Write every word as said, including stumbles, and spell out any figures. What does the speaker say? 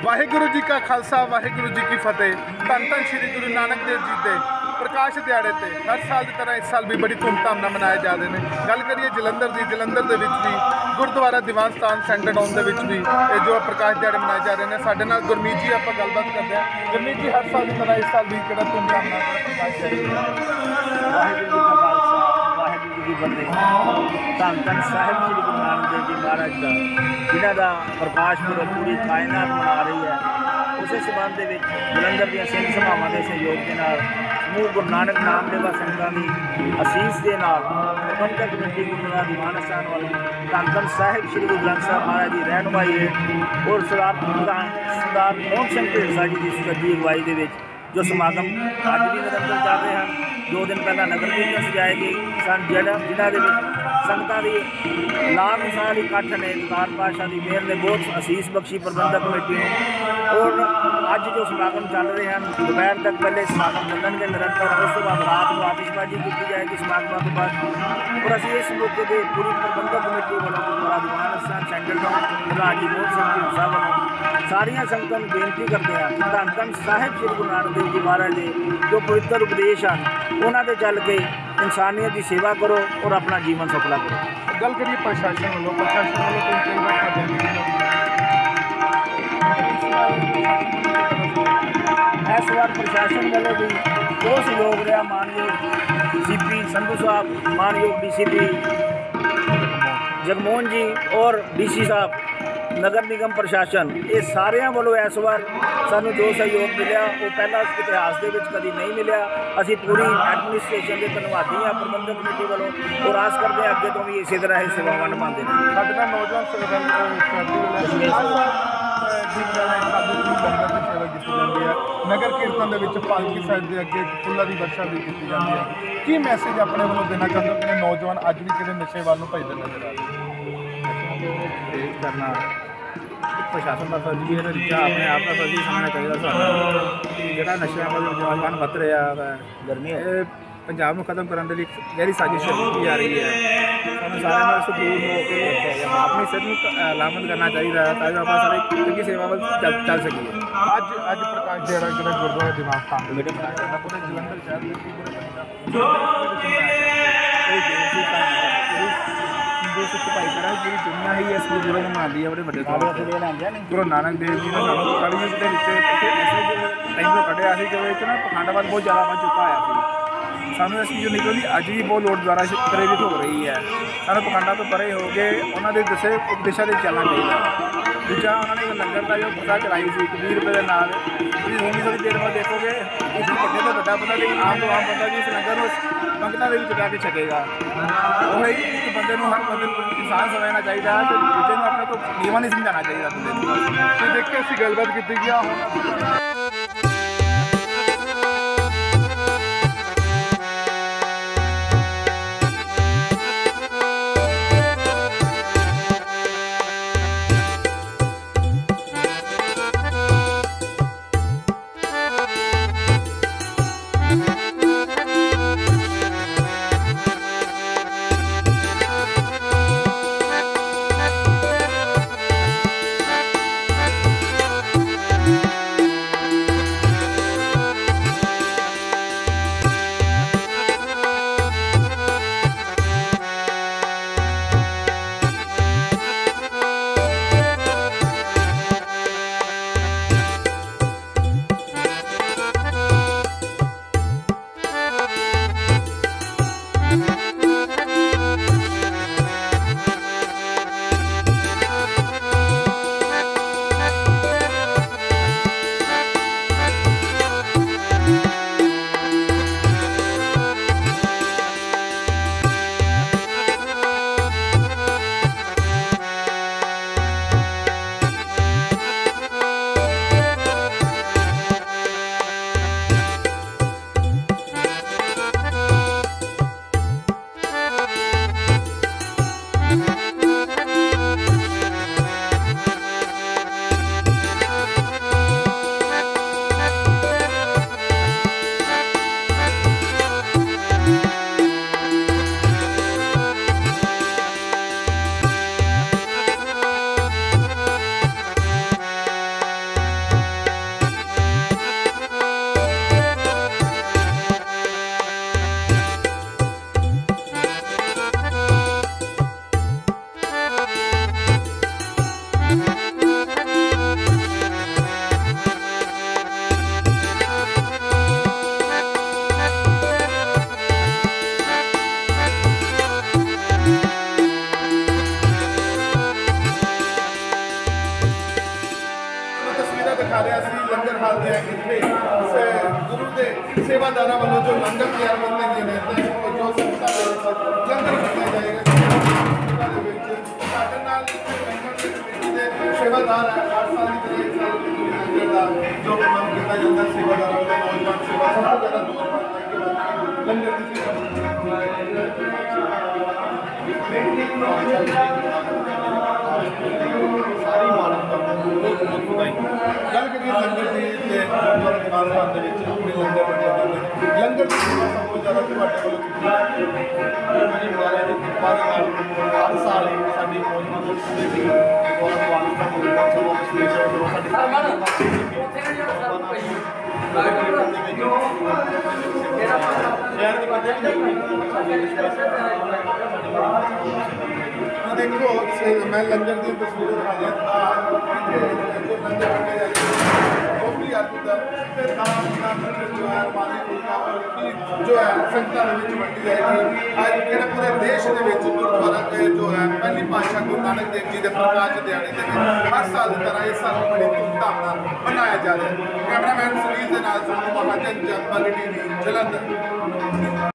वाहिगुरु जी का खालसा वाहिगुरु जी की फतेह। धन धन श्री गुरु नानक देव जी के प्रकाश दिहाड़े ते हर साल की तरह इस साल भी बड़ी धूमधाम नाल मनाए जा रहे हैं। गल करिए जलंधर की, जलंधर दे विच भी गुरुद्वारा दीवान स्थान सेंटर टाउन दे विच भी ये जो प्रकाश दिहाड़े मनाए जा रहे हैं। साडे नाल गुरमीत जी आपां गलबात करते हैं। गुरमीत जी, हर साल की तरह इस साल भी किहड़ा धूमधाम नाल प्रकाश दिहाड़ा वाहिगुरु जी का खालसा वाहिगुरु जी की फतेह। धन धन साहिब श्री गुरु नानक देव जी महाराज का जिन्हां दा प्रकाश पुरब पूरी कायनात मना रही है। उस संबंध में जलंधर दी सिंध सभावां के सहयोग के नाल समूह गुरु नानक नाम लेवा संगतां दी असीस के नाल प्रबंधक कमेटी गुरुद्वारा दीवान स्थान वालों धन धन साहिब श्री गुरु ग्रंथ साहब महाराज की रहनुमाई है और सरदार प्रधान सरदार मोहन सिंह ढेंसा जी की सजी अगवाई के विच जो समागम अज भी निरंतर चल रहे हैं। दो दिन पहला नगर कीर्तन सजाए गए सन जिन्हों के संगतां की लाभ मिसाल इकट्ठ ने दातार पातशाह की मेहर ने बहुत असीस बख्शी प्रबंधक कमेटी को। और अज जो समागम चल रहे हैं दोपहर तक पहले समागम चलणगे निरंतर, उस तो बाद रात को आतिशबाजी की जाएगी समागमों के बाद। और असीं इस मौके पर पूरी प्रबंधक कमेटी वालों गुरुद्वारा दीवान स्थान सेंटर टाउन प्रधान जी मोहन सिंह ढेंसा वालों सारिया संगतां नूं बेनती करते हैं कि धन धन साहिब श्री गुरु नानक देव जी महाराज के जो पवित्र उपदेश हैं उन्होंने चल के इंसानियत की सेवा करो और अपना जीवन सफला करो। गल करिए प्रशासन वालों, प्रशासन वालों कोई कई बार इस बार प्रशासन वालों भी बहुत सहयोग रहा। मानयोग सी पी संधू साहब, मानयोग D C P Jagmohan ji और डी सी साहब नगर निगम प्रशासन, ये सारिਆਂ ਵੱਲੋਂ इस बार सानू जो सहयोग मिले वो पहला इतिहास के कभी नहीं मिले। असी पूरी एडमिनिस्ट्रेशन के धन्यवादी हाँ प्रबंधक कमेटी वालों और आस करते हैं अगे तो भी इसी तरह ही सेवावां निभाते हैं। नौजवान सेवा की जाती है। नगर कीर्तन के पालकी साहिब के अगे फुल्लां की वर्षा भी की जाती है। की मैसेज अपने वालों देना चाहते हो कि नौजवान अज भी किसी नशे वाल भजते नजर आ रहे हैं? करना प्रशासन का फर्ज भी है, रीचा अपने आप का फर्ज भी समझना चाहिए। सानू जो नशे वाल नौजवान वध रहा है गर्मी पंजाब में खत्म करने के लिए गहरी साजिश की जा रही है। सानू सारे इस दूर होकर अपनी सिर लामत करना चाहिए ताकि आप सारे चंगी सेवा वाल चल चल सकीए। अज अज प्रकाश दिहाड़ा जो गुरुद्वारा दीवान स्थान कमेटी मनाया जाता पूरे जलंधर शहर में सिख भाईचारा पूरी दुनिया ही इस गुरुद्वारे को मनाती है बड़े बड़े तौर पर। गुरु नानक देव जी ने सानू कलयुग के टाइम कढ़िया जो ना पखंडवाद बहुत ज़्यादा बन चुका है। सानू इस चीज़ निकलने की अज भी बहुत लोड़ द्वारा प्रेरित हो रही है। सानू पखंडा तो परे हो गए उन्होंने दसे उपदेशों से चलना चाहिए। दूजा उन्होंने लंगर का जो प्रथा चलाई थी एक भी रुपये के नाल थोड़ी थोड़ी देर बाद देखोगे इस बड़े तो बड़ा बंदा लेकिन आम तो आम बंदा भी इस लंगर पंगतों के जाके छकेगा। वही एक बंदे हर बंदे इंसान समझना चाहिए तो दूजे अपने को नीवा नहीं समझाना चाहिए बंदे। देख के असीं गलबात की गया। ਦਿਖਾ ਰਿਹਾ ਸੀ ਲੰਗਰ ਹਾਲ ਦੇ ਇੱਥੇ ਗੁਰੂ ਦੇ ਸੇਵਾਦਾਰਾਂ ਵੱਲੋਂ ਜੋ ਲੰਗਰ ਤਿਆਰ ਕੀਤੇ ਗਏ ਨੇ ਤੇ ਜੋ ਸੰਗਤਾਂ ਦੇ ਵਿੱਚ ਲੰਗਰ ਕੀਤਾ ਜਾਏਗਾ ਦੇ ਵਿੱਚ ਸਾਡੇ ਨਾਲ ਇੱਥੇ ਲੰਗਰ ਦੇ ਕਮੇਟੀ ਦੇ ਸੇਵਾਦਾਰ ਹੈ ਹਰ ਸਾਲ ਦੀ ਤਰ੍ਹਾਂ ਇਸ ਸਾਲ ਵੀ ਲੰਗਰ ਦਾ ਜੋ ਪ੍ਰਬੰਧ ਕੀਤਾ ਜਾਂਦਾ ਸੇਵਾਦਾਰਾਂ ਦੇ ਨੌਜਵਾਨ ਸੇਵਾ ਸਭ ਤੋਂ ਜ਼ਿਆਦਾ ਨੌਜਵਾਨ ਲੰਗਰ ਦੀ ਸੇਵਾ ਸਾਰੀ ਮਾਨਵਤਾ ਨੂੰ ਬਹੁਤ ਬਹੁਤ ਵਧਾਈ। ਗੱਲ ਕਰੀਏ ਲੰਗਰ ਦੀ ਤੇ ਗੁਰਦੁਆਰਾ ਦੀਵਾਨ ਸਾਹਿਬ ਦੇ ਵਿੱਚ ਆਪਣੇ ਲੰਗਰ ਵੰਡੇ ਜਾਂਦੇ ਨੇ ਲੰਗਰ ਦੀ ਸੇਵਾ ਸਭ ਤੋਂ ਜ਼ਿਆਦਾ ਤੁਹਾਡੇ ਵੱਲੋਂ ਕੀਤੀ ਮੇਰੀ ਮਹਾਰਾਜ ਦੀ ਕਿਰਪਾ ਦੇ ਨਾਲ ਹਰ ਸਾਲ ਹੀ ਸਾਡੀ ਮੌਜੂਦਾ ਮੁਲਕ ਦੇ ਵਿੱਚ ਗੁਰਦੁਆਰਾ ਦੀਵਾਨ ਸਾਹਿਬ ਗੁਰਦੁਆਰਾ ਸਾਹਿਬ ਸਪੈਸ਼ਲ ਕਰੋ ਸਾਡੀ ਸ਼ਹਿਰ ਦੇ ਬੰਦੇ ਵੀ ਸਾਡੇ ਦੇਖੋ ਮੈਂ ਲੰਗਰ ਦੀ ਤਸਵੀਰ ਦਿਖਾ ਰਿਹਾ ਜੋ ਲੰਗਰ ਵੰਡੇ ਜਾਂਦੇ ਉਹ ਵੀ ਆਦੂ ਦਾ ਤੇ ਨਾਮ ਨਾਮ ਜੋ ਹੈ ਮਾਲੀ ਫੁਲਕਾ ਜੋ ਹੈ ਸੰਗਤਾਂ ਦੇ ਵਿੱਚ ਵੰਡੀ ਜਾਏਗੀ ਅੱਜ ਜਿਹੜਾ ਪੂਰੇ ਦੇਸ਼ ਦੇ ਵਿੱਚ ਗੁਰਦੁਆਰਾ ਕੇ ਜੋ ਹੈ ਪਹਿਲੀ ਪਾਤਸ਼ਾਹ ਗੁਰੂ ਨਾਨਕ ਦੇਵ ਜੀ ਦੇ ਪ੍ਰਕਾਸ਼ ਦਿਹਾੜੇ ਦੇ ਵਿੱਚ ਹਰ ਸਾਲ ਦੀ ਤਰ੍ਹਾਂ ਇਸ ਸਾਲ ਬੜੀ ਧੂਮਧਾਮ ਨਾਲ ਮਨਾਇਆ ਜਾ ਰਿਹਾ ਹੈ। ਕੈਮਰਾਮੈਨ ਸੁਨੀਲ ਦੇ ਨਾਲ ਸਾਨੂੰ ਮਹਾਜਨ ਜਗਬਾਨੀ ਟੀਵੀ ਜਲੰਧਰ।